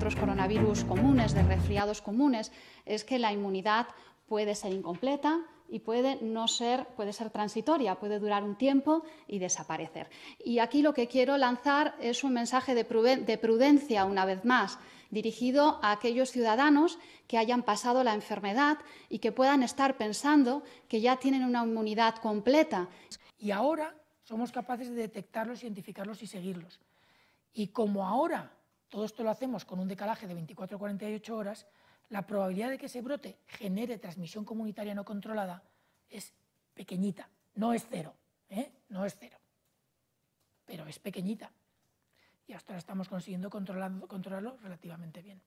otros coronavirus comunes, de resfriados comunes, es que la inmunidad puede ser incompleta y puede ser transitoria, puede durar un tiempo y desaparecer. Y aquí lo que quiero lanzar es un mensaje de prudencia, una vez más, dirigido a aquellos ciudadanos que hayan pasado la enfermedad y que puedan estar pensando que ya tienen una inmunidad completa. Y ahora somos capaces de detectarlos, identificarlos y seguirlos. Y como ahora todo esto lo hacemos con un decalaje de 24 a 48 horas, la probabilidad de que ese brote genere transmisión comunitaria no controlada es pequeñita. No es cero, no es cero, pero es pequeñita. Y hasta ahora estamos consiguiendo controlarlo relativamente bien.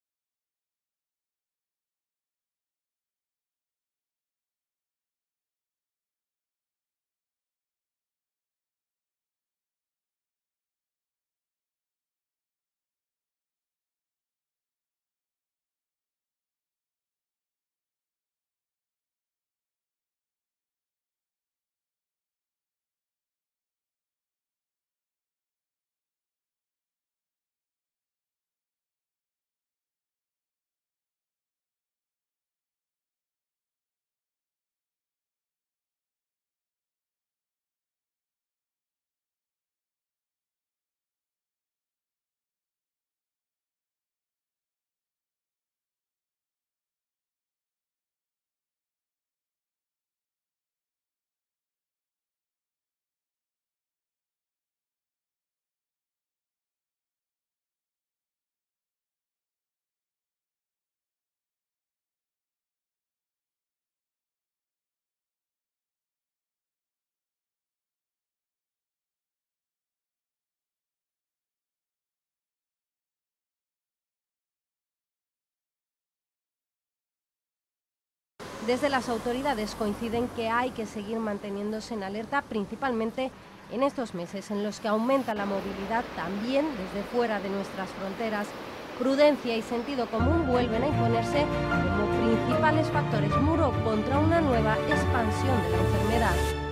Desde las autoridades coinciden que hay que seguir manteniéndose en alerta, principalmente en estos meses en los que aumenta la movilidad también desde fuera de nuestras fronteras. Prudencia y sentido común vuelven a imponerse como principales factores muro contra una nueva expansión de la enfermedad.